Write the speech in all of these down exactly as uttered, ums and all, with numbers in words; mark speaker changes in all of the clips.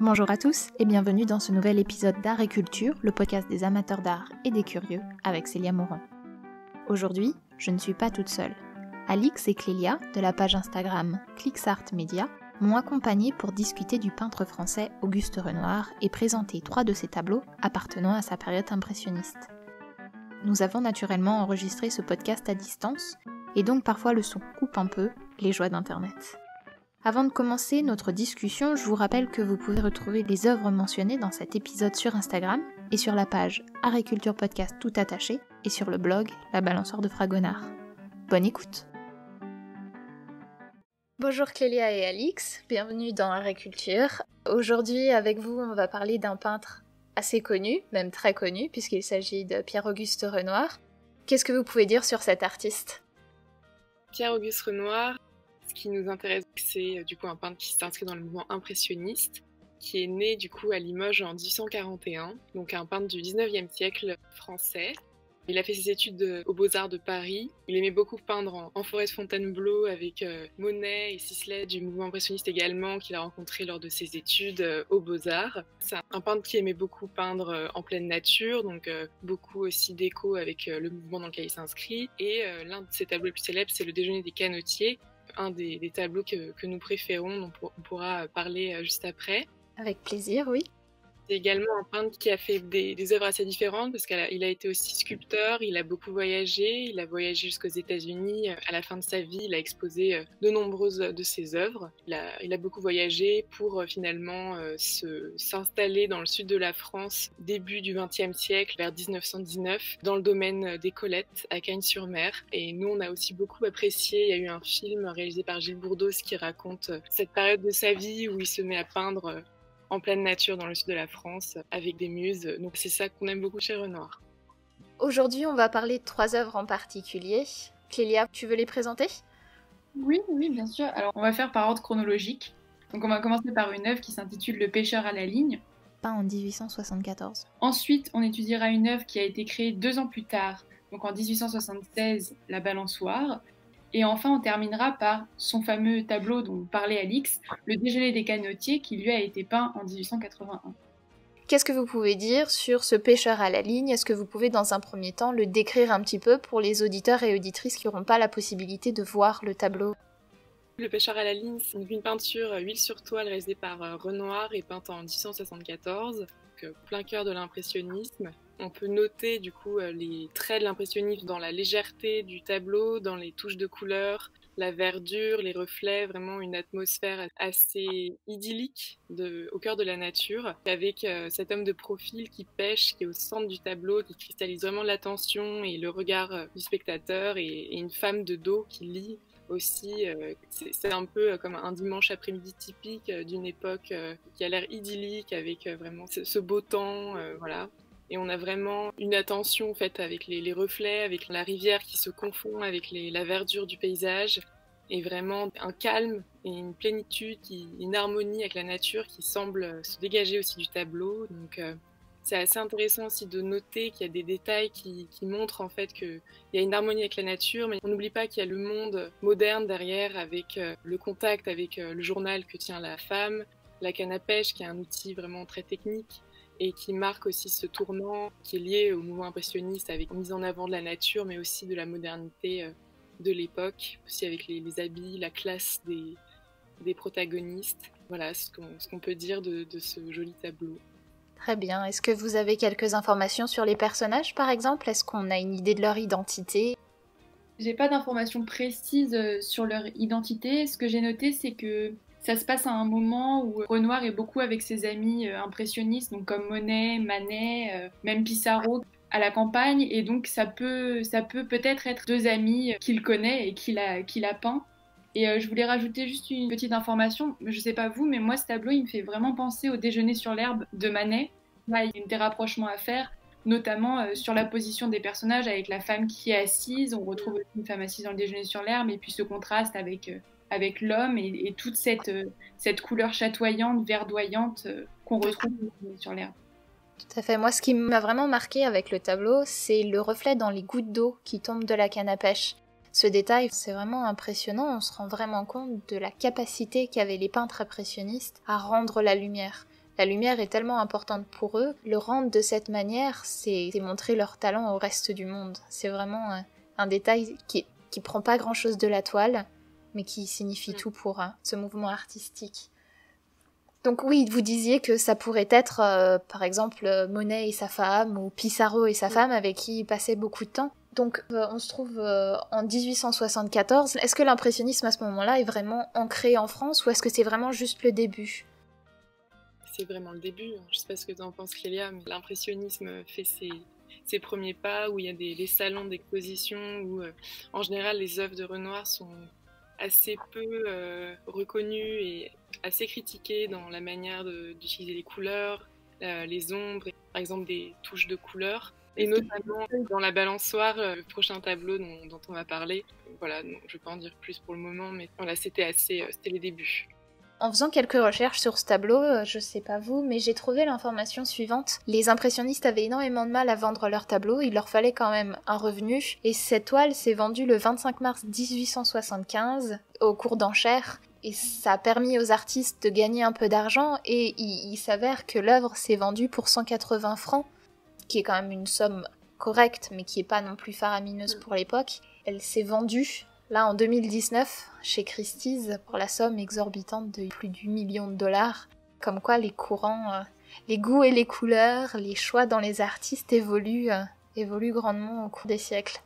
Speaker 1: Bonjour à tous et bienvenue dans ce nouvel épisode d'Art et Culture, le podcast des amateurs d'art et des curieux, avec Célia Moran. Aujourd'hui, je ne suis pas toute seule. Alix et Clélia, de la page Instagram Clixart Media, m'ont accompagnée pour discuter du peintre français Auguste Renoir et présenter trois de ses tableaux appartenant à sa période impressionniste. Nous avons naturellement enregistré ce podcast à distance, et donc parfois le son coupe un peu, les joies d'Internet. Avant de commencer notre discussion, je vous rappelle que vous pouvez retrouver les œuvres mentionnées dans cet épisode sur Instagram et sur la page Art et Culture Podcast tout attaché et sur le blog La Balançoire de Fragonard. Bonne écoute! Bonjour Clélia et Alix, bienvenue dans Art et Culture. Aujourd'hui avec vous on va parler d'un peintre assez connu, même très connu, puisqu'il s'agit de Pierre-Auguste Renoir. Qu'est-ce que vous pouvez dire sur cet artiste ?
Speaker 2: Pierre-Auguste Renoir, ce qui nous intéresse, c'est du coup un peintre qui s'inscrit dans le mouvement impressionniste, qui est né du coup à Limoges en dix-huit cent quarante et un, donc un peintre du dix-neuvième siècle français. Il a fait ses études aux Beaux-Arts de Paris. Il aimait beaucoup peindre en, en forêt de Fontainebleau avec euh, Monet et Sisley du mouvement impressionniste également, qu'il a rencontré lors de ses études euh, aux Beaux-Arts. C'est un, un peintre qui aimait beaucoup peindre euh, en pleine nature, donc euh, beaucoup aussi d'écho avec euh, le mouvement dans lequel il s'inscrit. Et euh, l'un de ses tableaux les plus célèbres, c'est le Déjeuner des canotiers, un des, des tableaux que, que nous préférons, dont on pourra parler euh, juste après.
Speaker 1: Avec plaisir, oui.
Speaker 2: C'est également un peintre qui a fait des, des œuvres assez différentes parce qu'il a, il a été aussi sculpteur, il a beaucoup voyagé, il a voyagé jusqu'aux États-Unis. À la fin de sa vie, il a exposé de nombreuses de ses œuvres. Il a, il a beaucoup voyagé pour finalement euh, se, s'installer dans le sud de la France début du vingtième siècle, vers dix-neuf cent dix-neuf, dans le domaine des Colettes, à Cagnes-sur-Mer. Et nous, on a aussi beaucoup apprécié. Il y a eu un film réalisé par Gilles Bourdos qui raconte cette période de sa vie où il se met à peindre en pleine nature dans le sud de la France, avec des muses. Donc c'est ça qu'on aime beaucoup chez Renoir.
Speaker 1: Aujourd'hui, on va parler de trois œuvres en particulier. Clélia, tu veux les présenter ?
Speaker 3: Oui, oui, bien sûr. Alors, on va faire par ordre chronologique. Donc on va commencer par une œuvre qui s'intitule Le pêcheur à la ligne.
Speaker 1: Peint en dix-huit cent soixante-quatorze.
Speaker 3: Ensuite, on étudiera une œuvre qui a été créée deux ans plus tard, donc en dix-huit cent soixante-seize, La Balançoire. Et enfin, on terminera par son fameux tableau dont parlait Alix, Le Déjeuner des canotiers, qui lui a été peint en dix-huit cent quatre-vingt-un.
Speaker 1: Qu'est-ce que vous pouvez dire sur ce pêcheur à la ligne ? Est-ce que vous pouvez, dans un premier temps, le décrire un petit peu pour les auditeurs et auditrices qui n'auront pas la possibilité de voir le tableau ?
Speaker 2: Le pêcheur à la ligne, c'est une peinture huile sur toile réalisée par Renoir et peinte en dix-huit cent soixante-quatorze, donc plein cœur de l'impressionnisme. On peut noter du coup les traits de l'impressionnisme dans la légèreté du tableau, dans les touches de couleurs, la verdure, les reflets, vraiment une atmosphère assez idyllique de, au cœur de la nature, avec euh, cet homme de profil qui pêche, qui est au centre du tableau, qui cristallise vraiment l'attention et le regard euh, du spectateur, et, et une femme de dos qui lit aussi. Euh, c'est, c'est un peu comme un dimanche après-midi typique euh, d'une époque euh, qui a l'air idyllique, avec euh, vraiment ce, ce beau temps, euh, voilà. Et on a vraiment une attention en fait, avec les, les reflets, avec la rivière qui se confond avec les, la verdure du paysage, et vraiment un calme et une plénitude, qui, une harmonie avec la nature qui semble se dégager aussi du tableau. Donc euh, c'est assez intéressant aussi de noter qu'il y a des détails qui, qui montrent en fait qu'il y a une harmonie avec la nature, mais on n'oublie pas qu'il y a le monde moderne derrière, avec euh, le contact avec euh, le journal que tient la femme, la canne à pêche qui est un outil vraiment très technique, et qui marque aussi ce tournant qui est lié au mouvement impressionniste, avec mise en avant de la nature, mais aussi de la modernité de l'époque, aussi avec les, les habits, la classe des, des protagonistes. Voilà ce qu'on, ce qu'on peut dire de, de ce joli tableau.
Speaker 1: Très bien. Est-ce que vous avez quelques informations sur les personnages, par exemple ? Est-ce qu'on a une idée de leur identité ?
Speaker 3: J'ai pas d'informations précises sur leur identité. Ce que j'ai noté, c'est que ça se passe à un moment où Renoir est beaucoup avec ses amis euh, impressionnistes, donc comme Monet, Manet, euh, même Pissarro, à la campagne, et donc ça peut, ça peut peut-être être deux amis qu'il connaît et qu'il a, qu'il a peint. Et euh, je voulais rajouter juste une petite information, je sais pas vous, mais moi ce tableau il me fait vraiment penser au Déjeuner sur l'herbe de Manet. Là, il y a des rapprochements à faire, notamment euh, sur la position des personnages avec la femme qui est assise. On retrouve aussi une femme assise dans le Déjeuner sur l'herbe, et puis ce contraste avec... Euh, avec l'homme et, et toute cette, euh, cette couleur chatoyante, verdoyante euh, qu'on retrouve sur l'herbe.
Speaker 1: Tout à fait. Moi, ce qui m'a vraiment marqué avec le tableau, c'est le reflet dans les gouttes d'eau qui tombent de la canne à pêche. Ce détail, c'est vraiment impressionnant. On se rend vraiment compte de la capacité qu'avaient les peintres impressionnistes à rendre la lumière. La lumière est tellement importante pour eux, le rendre de cette manière, c'est montrer leur talent au reste du monde. C'est vraiment un, un détail qui, qui prend pas grand-chose de la toile, mais qui signifie mmh. tout pour hein, ce mouvement artistique. Donc oui, vous disiez que ça pourrait être, euh, par exemple, Monet et sa femme, ou Pissarro et sa mmh. femme, avec qui il passait beaucoup de temps. Donc euh, on se trouve euh, en dix-huit cent soixante-quatorze. Est-ce que l'impressionnisme à ce moment-là est vraiment ancré en France, ou est-ce que c'est vraiment juste le début ?
Speaker 2: C'est vraiment le début. Je sais pas ce que tu en penses, Clélia, mais l'impressionnisme fait ses, ses premiers pas, où il y a des, des salons d'exposition, où euh, en général les œuvres de Renoir sont assez peu euh, reconnues et assez critiquées dans la manière de, d'utiliser les couleurs, euh, les ombres, et, par exemple des touches de couleurs. Et notamment dans La Balançoire, le prochain tableau dont, dont on va parler. Voilà, donc je ne vais pas en dire plus pour le moment, mais voilà, c'était assez, c'était les débuts.
Speaker 1: En faisant quelques recherches sur ce tableau, je sais pas vous, mais j'ai trouvé l'information suivante. Les impressionnistes avaient énormément de mal à vendre leurs tableaux, il leur fallait quand même un revenu, et cette toile s'est vendue le vingt-cinq mars dix-huit cent soixante-quinze au cours d'enchères, et ça a permis aux artistes de gagner un peu d'argent, et il, il s'avère que l'œuvre s'est vendue pour cent quatre-vingts francs, qui est quand même une somme correcte, mais qui est pas non plus faramineuse pour l'époque. Elle s'est vendue là, en deux mille dix-neuf, chez Christie's, pour la somme exorbitante de plus d'un million de dollars. Comme quoi, les courants, euh, les goûts et les couleurs, les choix dans les artistes évoluent, euh, évoluent grandement au cours des siècles.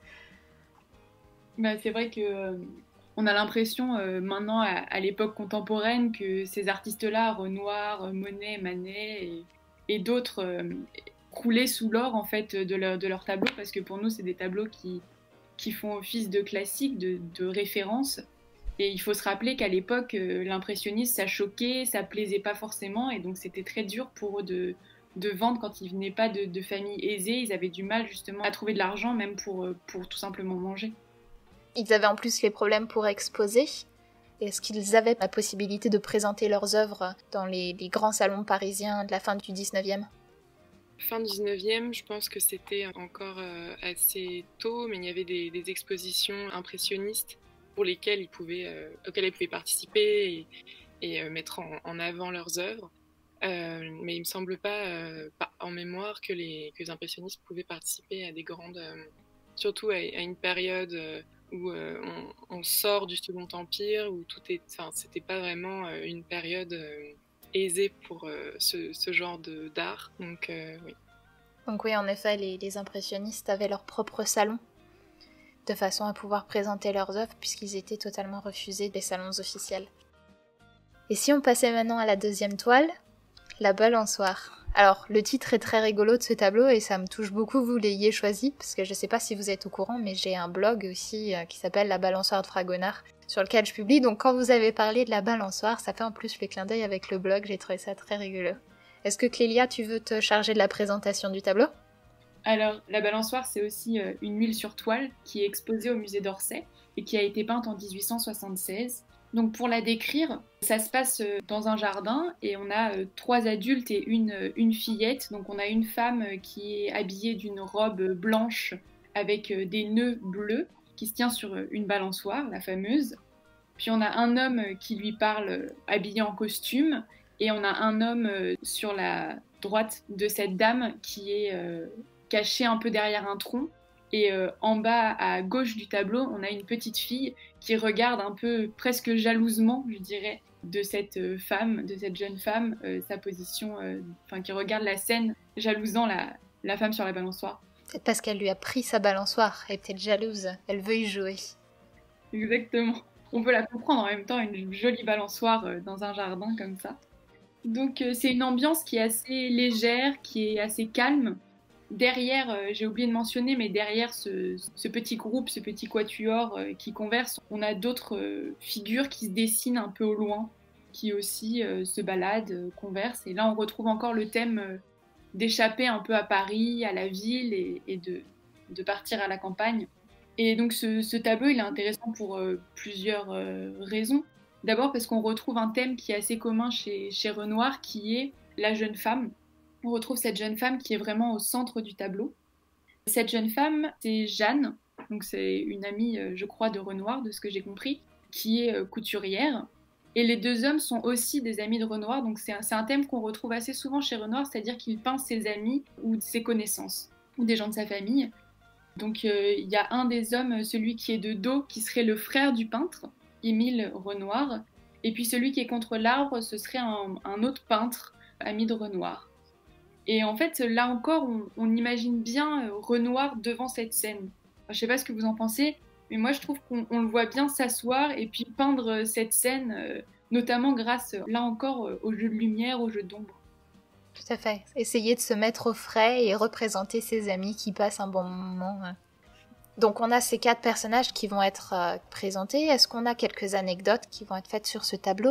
Speaker 3: Bah, c'est vrai que euh, on a l'impression, euh, maintenant, à, à l'époque contemporaine, que ces artistes-là, Renoir, Monet, Manet et, et d'autres, euh, croulaient sous l'or, en fait, de, leur, de leurs tableaux, parce que pour nous, c'est des tableaux qui... qui font office de classique, de, de référence. Et il faut se rappeler qu'à l'époque, euh, l'impressionnisme, ça choquait, ça plaisait pas forcément, et donc c'était très dur pour eux de, de vendre quand ils venaient pas de, de familles aisées. Ils avaient du mal justement à trouver de l'argent, même pour, pour tout simplement manger.
Speaker 1: Ils avaient en plus les problèmes pour exposer. Est-ce qu'ils avaient la possibilité de présenter leurs œuvres dans les, les grands salons parisiens de la fin du dix-neuvième ?
Speaker 2: Fin dix-neuvième, je pense que c'était encore euh, assez tôt, mais il y avait des, des expositions impressionnistes pour lesquelles ils pouvaient, euh, auxquelles ils pouvaient participer et, et euh, mettre en, en avant leurs œuvres. Euh, mais il me semble pas, euh, pas en mémoire que les, que les impressionnistes pouvaient participer à des grandes, euh, surtout à, à une période euh, où euh, on, on sort du Second Empire, où tout est, enfin, c'était pas vraiment euh, une période euh, aisée pour euh, ce, ce genre de, d'art. Donc euh, oui.
Speaker 1: Donc oui, en effet, les, les impressionnistes avaient leur propre salon, de façon à pouvoir présenter leurs œuvres, puisqu'ils étaient totalement refusés des salons officiels. Et si on passait maintenant à la deuxième toile, La Balançoire. Alors, le titre est très rigolo de ce tableau, et ça me touche beaucoup que vous l'ayez choisi, parce que je sais pas si vous êtes au courant, mais j'ai un blog aussi euh, qui s'appelle La Balançoire de Fragonard, sur lequel je publie, donc quand vous avez parlé de La Balançoire, ça fait en plus le clin d'œil avec le blog, j'ai trouvé ça très rigolo. Est-ce que Clélia, tu veux te charger de la présentation du tableau ?
Speaker 3: Alors, La Balançoire, c'est aussi euh, une huile sur toile qui est exposée au musée d'Orsay et qui a été peinte en dix-huit cent soixante-seize. Donc pour la décrire, ça se passe euh, dans un jardin et on a euh, trois adultes et une, euh, une fillette. Donc on a une femme euh, qui est habillée d'une robe blanche avec euh, des nœuds bleus qui se tient sur euh, une balançoire, la fameuse. Puis on a un homme euh, qui lui parle euh, habillé en costume et on a un homme euh, sur la droite de cette dame qui est euh, caché un peu derrière un tronc. Et euh, en bas, à gauche du tableau, on a une petite fille qui regarde un peu, presque jalousement, je dirais, de cette euh, femme, de cette jeune femme, euh, sa position, enfin, euh, qui regarde la scène, jalousant la, la femme sur la balançoire.
Speaker 1: Peut-être parce qu'elle lui a pris sa balançoire, elle est peut-être jalouse, elle veut y jouer.
Speaker 3: Exactement. On peut la comprendre en même temps, une jolie balançoire euh, dans un jardin comme ça. Donc euh, c'est une ambiance qui est assez légère, qui est assez calme. Derrière, euh, j'ai oublié de mentionner, mais derrière ce, ce petit groupe, ce petit quatuor euh, qui converse, on a d'autres euh, figures qui se dessinent un peu au loin, qui aussi euh, se baladent, euh, conversent. Et là, on retrouve encore le thème euh, d'échapper un peu à Paris, à la ville, et, et de, de partir à la campagne. Et donc ce, ce tableau, il est intéressant pour euh, plusieurs euh, raisons. D'abord parce qu'on retrouve un thème qui est assez commun chez, chez Renoir, qui est la jeune femme. On retrouve cette jeune femme qui est vraiment au centre du tableau. Cette jeune femme, c'est Jeanne, donc c'est une amie, je crois, de Renoir, de ce que j'ai compris, qui est couturière. Et les deux hommes sont aussi des amis de Renoir, donc c'est un, c'est un thème qu'on retrouve assez souvent chez Renoir, c'est-à-dire qu'il peint ses amis ou ses connaissances, ou des gens de sa famille. Donc euh, il y a un des hommes, celui qui est de dos, qui serait le frère du peintre, Émile Renoir, et puis celui qui est contre l'arbre, ce serait un, un autre peintre, ami de Renoir. Et en fait, là encore, on, on imagine bien Renoir devant cette scène. Enfin, je ne sais pas ce que vous en pensez, mais moi je trouve qu'on on le voit bien s'asseoir et puis peindre cette scène, euh, notamment grâce, là encore, au jeu de lumière, au jeu d'ombre.
Speaker 1: Tout à fait. Essayer de se mettre au frais et représenter ses amis qui passent un bon moment. Donc on a ces quatre personnages qui vont être euh, présentés. Est-ce qu'on a quelques anecdotes qui vont être faites sur ce tableau ?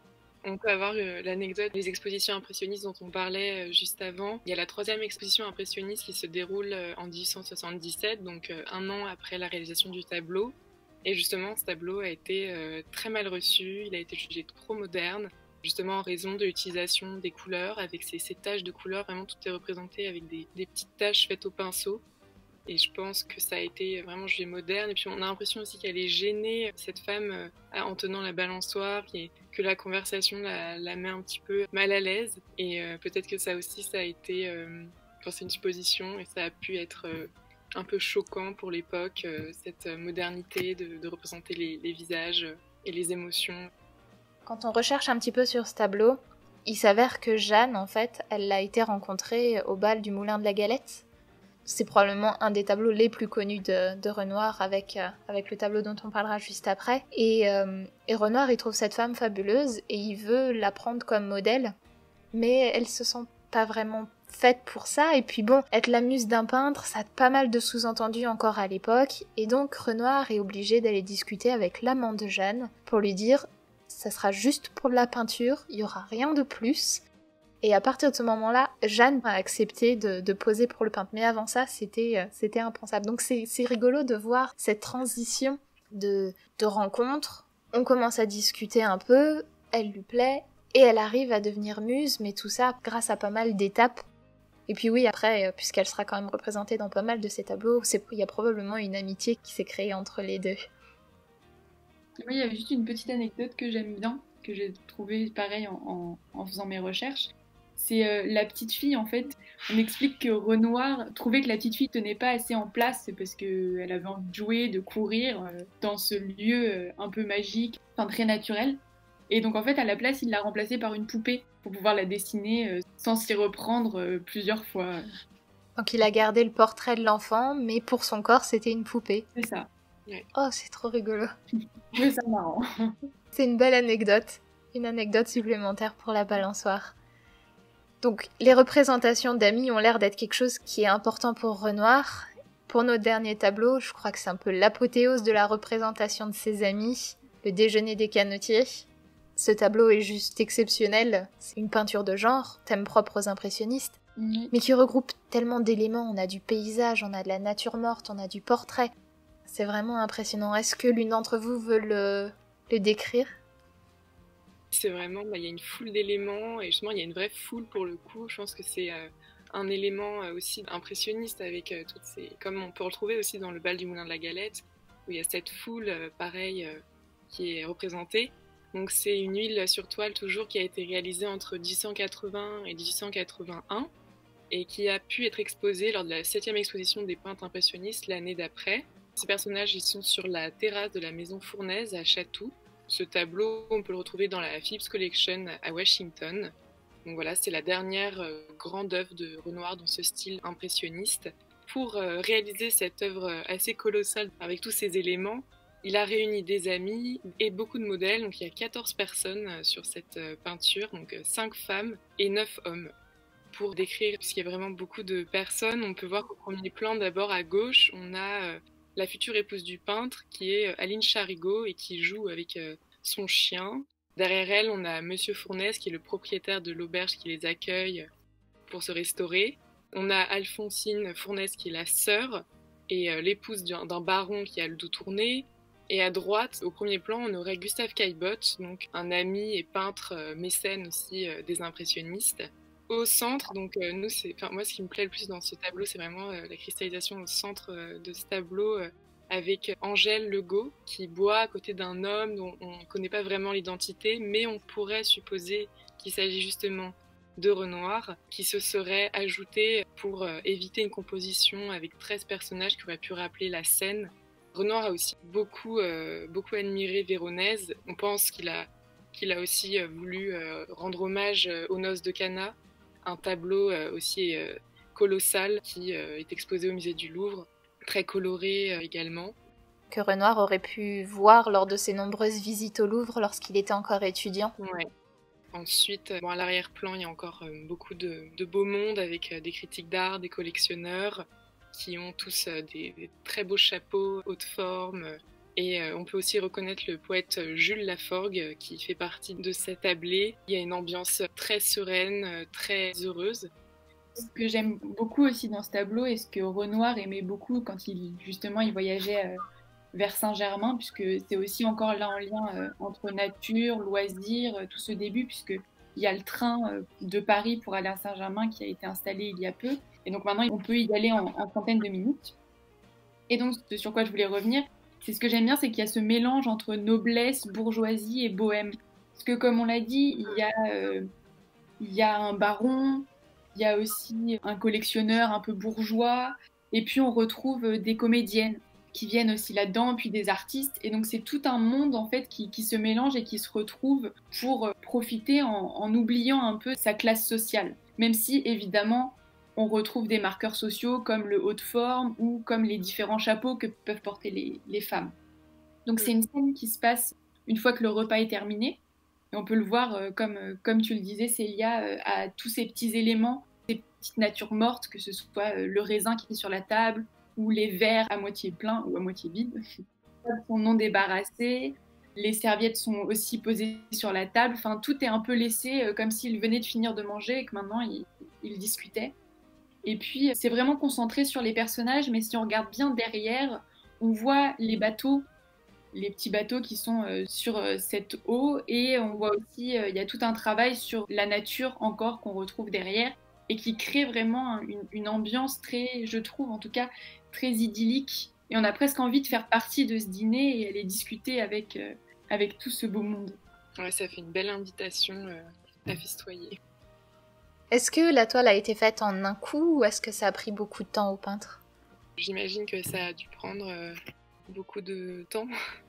Speaker 2: On peut avoir euh, l'anecdote des expositions impressionnistes dont on parlait euh, juste avant. Il y a la troisième exposition impressionniste qui se déroule euh, en dix-huit cent soixante-dix-sept, donc euh, un an après la réalisation du tableau. Et justement, ce tableau a été euh, très mal reçu, il a été jugé trop moderne, justement en raison de l'utilisation des couleurs, avec ces, ces taches de couleurs, vraiment tout est représenté avec des, des petites taches faites au pinceau. Et je pense que ça a été vraiment jugé moderne. Et puis on a l'impression aussi qu'elle est gênée, cette femme, euh, en tenant la balançoire, et que la conversation la, la met un petit peu mal à l'aise. Et euh, peut-être que ça aussi, ça a été... Euh, enfin, c'est une supposition, et ça a pu être euh, un peu choquant pour l'époque, euh, cette modernité de, de représenter les, les visages et les émotions.
Speaker 1: Quand on recherche un petit peu sur ce tableau, il s'avère que Jeanne, en fait, elle l'a été rencontrée au bal du Moulin de la Galette. C'est probablement un des tableaux les plus connus de, de Renoir avec, euh, avec le tableau dont on parlera juste après. Et, euh, et Renoir, il trouve cette femme fabuleuse et il veut la prendre comme modèle, mais elle se sent pas vraiment faite pour ça. Et puis bon, être la muse d'un peintre, ça a pas mal de sous-entendus encore à l'époque. Et donc Renoir est obligé d'aller discuter avec l'amant de Jeanne pour lui dire « ça sera juste pour de la peinture, il y aura rien de plus ». Et à partir de ce moment-là, Jeanne a accepté de, de poser pour le peintre. Mais avant ça, c'était, euh, c'était impensable. Donc c'est, c'est rigolo de voir cette transition de, de rencontre. On commence à discuter un peu, elle lui plaît, et elle arrive à devenir muse, mais tout ça grâce à pas mal d'étapes. Et puis oui, après, puisqu'elle sera quand même représentée dans pas mal de ces tableaux, c'est, il y a probablement une amitié qui s'est créée entre les deux.
Speaker 3: Oui, il y avait juste une petite anecdote que j'aime bien, que j'ai trouvée pareil en, en, en faisant mes recherches. C'est euh, la petite fille, en fait. On explique que Renoir trouvait que la petite fille tenait pas assez en place parce qu'elle avait envie de jouer, de courir euh, dans ce lieu euh, un peu magique, enfin très naturel. Et donc en fait, à la place, il l'a remplacée par une poupée pour pouvoir la dessiner euh, sans s'y reprendre euh, plusieurs fois.
Speaker 1: Donc il a gardé le portrait de l'enfant, mais pour son corps, c'était une poupée.
Speaker 3: C'est ça.
Speaker 2: Ouais.
Speaker 1: Oh, c'est trop rigolo.
Speaker 3: Oui, c'est marrant.
Speaker 1: C'est une belle anecdote. Une anecdote supplémentaire pour la balançoire. Donc, les représentations d'amis ont l'air d'être quelque chose qui est important pour Renoir. Pour notre dernier tableau, je crois que c'est un peu l'apothéose de la représentation de ses amis, le déjeuner des canotiers. Ce tableau est juste exceptionnel. C'est une peinture de genre, thème propre aux impressionnistes,
Speaker 3: Oui.
Speaker 1: mais qui regroupe tellement d'éléments. On a du paysage, on a de la nature morte, on a du portrait. C'est vraiment impressionnant. Est-ce que l'une d'entre vous veut le, le décrire ?
Speaker 2: C'est vraiment, bah, y a une foule d'éléments, et justement, il y a une vraie foule pour le coup. Je pense que c'est euh, un élément euh, aussi impressionniste, avec euh, toutes ces... comme on peut retrouver aussi dans le bal du Moulin de la Galette, où il y a cette foule, euh, pareil, euh, qui est représentée. Donc c'est une huile sur toile toujours qui a été réalisée entre dix-huit cent quatre-vingts et dix-huit cent quatre-vingt-un, et qui a pu être exposée lors de la septième exposition des peintres impressionnistes l'année d'après. Ces personnages, ils sont sur la terrasse de la maison Fournaise à Chatou. Ce tableau, on peut le retrouver dans la Phillips Collection à Washington. Donc voilà, c'est la dernière euh, grande œuvre de Renoir dans ce style impressionniste. Pour euh, réaliser cette œuvre assez colossale avec tous ces éléments, il a réuni des amis et beaucoup de modèles. Donc il y a quatorze personnes sur cette euh, peinture, donc cinq femmes et neuf hommes. Pour décrire, puisqu'il y a vraiment beaucoup de personnes, on peut voir qu'au premier plan, d'abord à gauche, on a... Euh, la future épouse du peintre, qui est Aline Charigot et qui joue avec euh, son chien. Derrière elle, on a Monsieur Fournaise, qui est le propriétaire de l'auberge qui les accueille pour se restaurer. On a Alphonsine Fournaise, qui est la sœur, et euh, l'épouse d'un, d'un baron qui a le dos tourné. Et à droite, au premier plan, on aurait Gustave Caillebotte, donc un ami et peintre euh, mécène aussi euh, des impressionnistes. Au centre, donc euh, nous, c'est, enfin moi, ce qui me plaît le plus dans ce tableau, c'est vraiment euh, la cristallisation au centre euh, de ce tableau, euh, avec Angèle Legault qui boit à côté d'un homme dont on ne connaît pas vraiment l'identité, mais on pourrait supposer qu'il s'agit justement de Renoir, qui se serait ajouté pour euh, éviter une composition avec treize personnages qui auraient pu rappeler la scène. Renoir a aussi beaucoup, euh, beaucoup admiré Véronèse. On pense qu'il a, qu'il a aussi euh, voulu euh, rendre hommage euh, aux Noces de Cana, un tableau euh, aussi euh, colossal qui euh, est exposé au musée du Louvre, très coloré euh, également.
Speaker 1: Que Renoir aurait pu voir lors de ses nombreuses visites au Louvre lorsqu'il était encore étudiant.
Speaker 2: Ouais. Ensuite, bon, à l'arrière-plan, il y a encore euh, beaucoup de, de beau monde avec euh, des critiques d'art, des collectionneurs qui ont tous euh, des, des très beaux chapeaux, haute forme. Et euh, on peut aussi reconnaître le poète Jules Laforgue euh, qui fait partie de cette tablée. Il y a une ambiance très sereine, euh, très heureuse.
Speaker 3: Ce que j'aime beaucoup aussi dans ce tableau et ce que Renoir aimait beaucoup quand il, justement, il voyageait euh, vers Saint-Germain, puisque c'est aussi encore là en lien euh, entre nature, loisirs, euh, tout ce début, puisqu'il y a le train euh, de Paris pour aller à Saint-Germain qui a été installé il y a peu. Et donc maintenant, on peut y aller en, en trentaine de minutes. Et donc, ce sur quoi je voulais revenir, c'est ce que j'aime bien, c'est qu'il y a ce mélange entre noblesse, bourgeoisie et bohème. Parce que comme on l'a dit, il y a, euh, il y a un baron, il y a aussi un collectionneur un peu bourgeois, et puis on retrouve des comédiennes qui viennent aussi là-dedans, puis des artistes. Et donc c'est tout un monde en fait qui, qui se mélange et qui se retrouve pour profiter en, en oubliant un peu sa classe sociale. Même si évidemment on retrouve des marqueurs sociaux comme le haut de forme ou comme les différents chapeaux que peuvent porter les, les femmes. Donc c'est une scène qui se passe une fois que le repas est terminé. Et on peut le voir, euh, comme, euh, comme tu le disais, Célia, euh, à tous ces petits éléments, ces petites natures mortes, que ce soit euh, le raisin qui est sur la table, ou les verres à moitié pleins ou à moitié vides, sont non débarrassés, les serviettes sont aussi posées sur la table, enfin tout est un peu laissé euh, comme s'ils venaient de finir de manger et que maintenant ils, ils discutaient. Et puis c'est vraiment concentré sur les personnages, mais si on regarde bien derrière, on voit les bateaux, les petits bateaux qui sont euh, sur euh, cette eau, et on voit aussi, euh, il y a tout un travail sur la nature encore qu'on retrouve derrière, et qui crée vraiment une, une ambiance très, je trouve en tout cas, très idyllique. Et on a presque envie de faire partie de ce dîner et aller discuter avec, euh, avec tout ce beau monde.
Speaker 2: Ouais, ça fait une belle invitation euh, à festoyer.
Speaker 1: Est-ce que la toile a été faite en un coup ou est-ce que ça a pris beaucoup de temps au peintre ?
Speaker 2: J'imagine que ça a dû prendre euh, beaucoup de temps.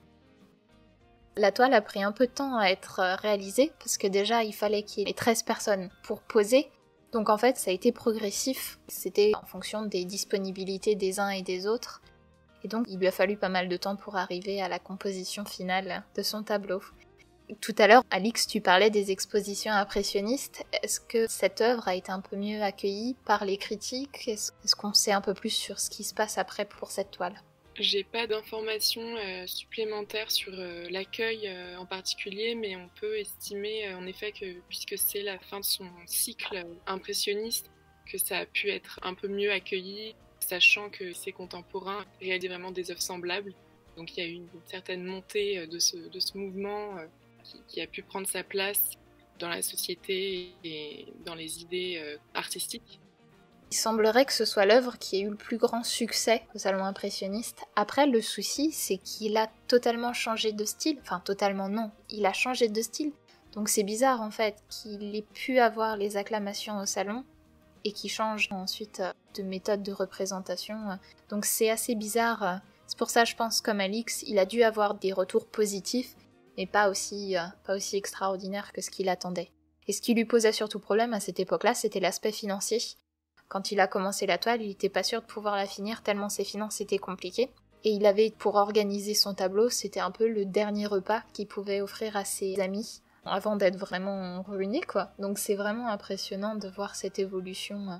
Speaker 1: La toile a pris un peu de temps à être réalisée parce que déjà il fallait qu'il y ait treize personnes pour poser. Donc en fait ça a été progressif, c'était en fonction des disponibilités des uns et des autres. Et donc il lui a fallu pas mal de temps pour arriver à la composition finale de son tableau. Tout à l'heure, Alix, tu parlais des expositions impressionnistes. Est-ce que cette œuvre a été un peu mieux accueillie par les critiques ? Est-ce, est-ce qu'on sait un peu plus sur ce qui se passe après pour cette toile ?
Speaker 2: J'ai pas d'informations euh, supplémentaires sur euh, l'accueil euh, en particulier, mais on peut estimer euh, en effet que puisque c'est la fin de son cycle euh, impressionniste, que ça a pu être un peu mieux accueilli, sachant que ses contemporains réalisaient vraiment des œuvres semblables. Donc il y a eu une certaine montée euh, de, ce, de ce mouvement euh, qui, qui a pu prendre sa place dans la société et dans les idées euh, artistiques.
Speaker 1: Il semblerait que ce soit l'œuvre qui ait eu le plus grand succès au salon impressionniste. Après, le souci, c'est qu'il a totalement changé de style. Enfin, totalement non, il a changé de style. Donc c'est bizarre en fait qu'il ait pu avoir les acclamations au salon et qu'il change ensuite de méthode de représentation. Donc c'est assez bizarre. C'est pour ça, je pense, comme Alix, il a dû avoir des retours positifs, mais pas aussi, pas aussi extraordinaires que ce qu'il attendait. Et ce qui lui posait surtout problème à cette époque-là, c'était l'aspect financier. Quand il a commencé la toile, il n'était pas sûr de pouvoir la finir tellement ses finances étaient compliquées. Et il avait, pour organiser son tableau, c'était un peu le dernier repas qu'il pouvait offrir à ses amis avant d'être vraiment ruiné, quoi. Donc c'est vraiment impressionnant de voir cette évolution.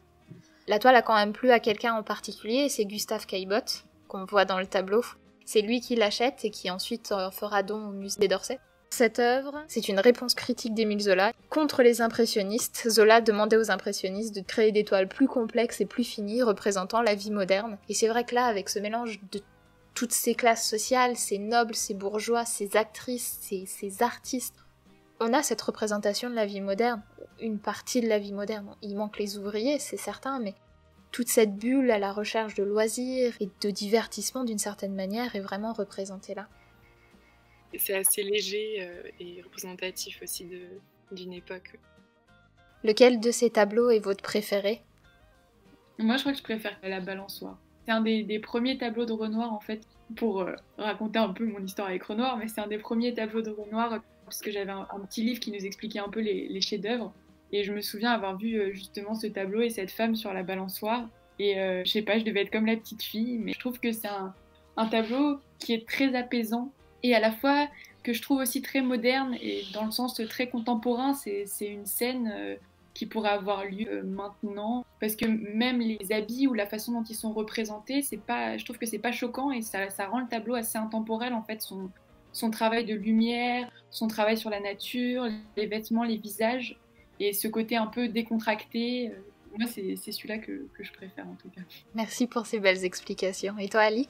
Speaker 1: La toile a quand même plu à quelqu'un en particulier, et c'est Gustave Caillebotte, qu'on voit dans le tableau. C'est lui qui l'achète et qui ensuite fera don au musée d'Orsay. Cette œuvre, c'est une réponse critique d'Émile Zola contre les impressionnistes. Zola demandait aux impressionnistes de créer des toiles plus complexes et plus finies, représentant la vie moderne. Et c'est vrai que là, avec ce mélange de toutes ces classes sociales, ces nobles, ces bourgeois, ces actrices, ces, ces artistes, on a cette représentation de la vie moderne, une partie de la vie moderne. Il manque les ouvriers, c'est certain, mais toute cette bulle à la recherche de loisirs et de divertissement d'une certaine manière est vraiment représentée là.
Speaker 2: C'est assez léger euh, et représentatif aussi de, d'une époque.
Speaker 1: Lequel de ces tableaux est votre préféré ?
Speaker 3: Moi, je crois que je préfère La Balançoire. C'est un des, des premiers tableaux de Renoir, en fait, pour euh, raconter un peu mon histoire avec Renoir, mais c'est un des premiers tableaux de Renoir, parce que j'avais un, un petit livre qui nous expliquait un peu les, les chefs-d'œuvre. Et je me souviens avoir vu euh, justement ce tableau et cette femme sur la balançoire. Et euh, je sais pas, je devais être comme la petite fille, mais je trouve que c'est un, un tableau qui est très apaisant et à la fois que je trouve aussi très moderne et dans le sens très contemporain. C'est, c'est une scène euh, qui pourrait avoir lieu euh, maintenant, parce que même les habits ou la façon dont ils sont représentés, c'est pas, je trouve que c'est pas choquant et ça, ça rend le tableau assez intemporel en fait. Son, son travail de lumière, son travail sur la nature, les vêtements, les visages. Et ce côté un peu décontracté, euh, moi c'est, c'est celui-là que, que je préfère en tout cas.
Speaker 1: Merci pour ces belles explications. Et toi Alix ?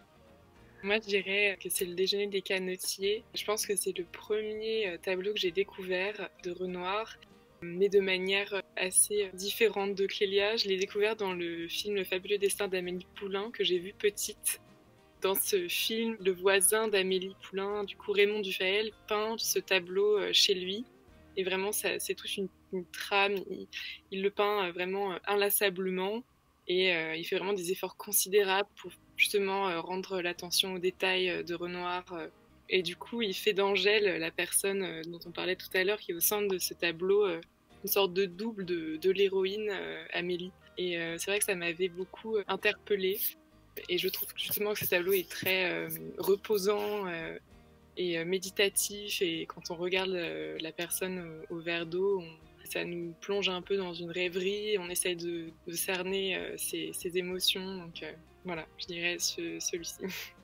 Speaker 2: Moi je dirais que c'est Le Déjeuner des Canotiers. Je pense que c'est le premier tableau que j'ai découvert de Renoir, mais de manière assez différente de Clélia. Je l'ai découvert dans le film Le Fabuleux Destin d'Amélie Poulain que j'ai vu petite. Dans ce film, le voisin d'Amélie Poulain, du coup Raymond Dufayel, peint ce tableau chez lui. Et vraiment, ça, c'est toute une, une trame. Il, il le peint vraiment inlassablement. Et euh, il fait vraiment des efforts considérables pour justement euh, rendre l'attention aux détails de Renoir. Euh, et du coup, il fait d'Angèle, la personne euh, dont on parlait tout à l'heure, qui est au centre de ce tableau, euh, une sorte de double de, de l'héroïne euh, Amélie. Et euh, c'est vrai que ça m'avait beaucoup interpellée. Et je trouve justement que ce tableau est très euh, reposant euh, et méditatif, et quand on regarde la personne au verre d'eau, on, ça nous plonge un peu dans une rêverie, on essaie de, de cerner ses, ses émotions, donc euh, voilà, je dirais ce, celui-ci.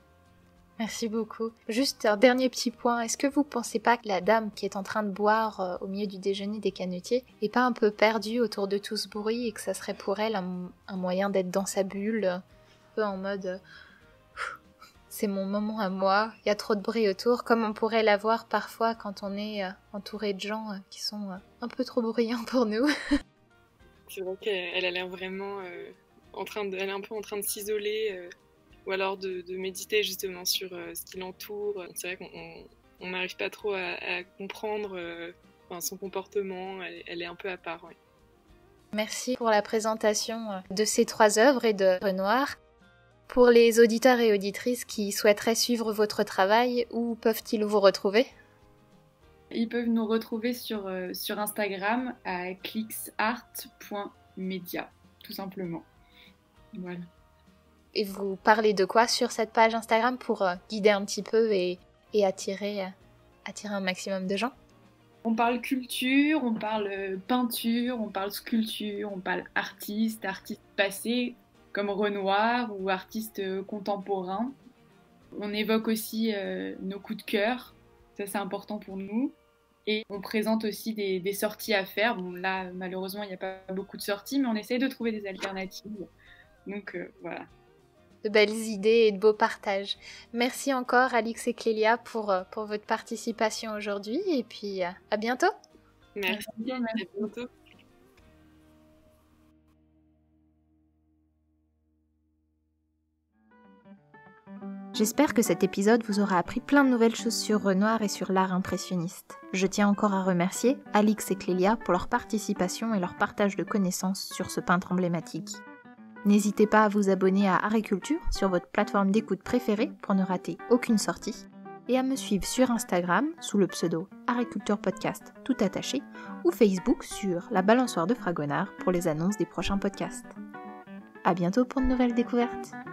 Speaker 1: Merci beaucoup. Juste un dernier petit point, est-ce que vous pensez pas que la dame qui est en train de boire euh, au milieu du déjeuner des Canotiers est pas un peu perdue autour de tout ce bruit et que ça serait pour elle un, un moyen d'être dans sa bulle, un peu en mode... Euh, c'est mon moment à moi, il y a trop de bruit autour, comme on pourrait l'avoir parfois quand on est euh, entouré de gens euh, qui sont euh, un peu trop bruyants pour nous.
Speaker 2: C'est vrai qu'elle a l'air vraiment euh, en train de, elle est un peu en train de s'isoler, euh, ou alors de, de méditer justement sur euh, ce qui l'entoure. C'est vrai qu'on n'arrive pas trop à, à comprendre euh, enfin, son comportement, elle, elle est un peu à part. Ouais.
Speaker 1: Merci pour la présentation de ces trois œuvres et de Renoir. Pour les auditeurs et auditrices qui souhaiteraient suivre votre travail, où peuvent-ils vous retrouver ?
Speaker 3: Ils peuvent nous retrouver sur, euh, sur Instagram à clicksart point media, tout simplement. Voilà.
Speaker 1: Et vous parlez de quoi sur cette page Instagram pour euh, guider un petit peu et, et attirer, euh, attirer un maximum de gens ?
Speaker 3: On parle culture, on parle peinture, on parle sculpture, on parle artiste, artiste passé, comme Renoir ou artistes contemporains. On évoque aussi euh, nos coups de cœur, ça c'est important pour nous. Et on présente aussi des, des sorties à faire. Bon là, malheureusement, il n'y a pas beaucoup de sorties, mais on essaye de trouver des alternatives. Donc euh, voilà.
Speaker 1: De belles idées et de beaux partages. Merci encore Alix et Clélia pour, pour votre participation aujourd'hui et puis à bientôt.
Speaker 2: Merci,
Speaker 3: Merci.
Speaker 2: À bientôt.
Speaker 1: J'espère que cet épisode vous aura appris plein de nouvelles choses sur Renoir et sur l'art impressionniste. Je tiens encore à remercier Alix et Clélia pour leur participation et leur partage de connaissances sur ce peintre emblématique. N'hésitez pas à vous abonner à Ariculture sur votre plateforme d'écoute préférée pour ne rater aucune sortie et à me suivre sur Instagram sous le pseudo Ariculture Podcast tout attaché ou Facebook sur La Balançoire de Fragonard pour les annonces des prochains podcasts. À bientôt pour de nouvelles découvertes.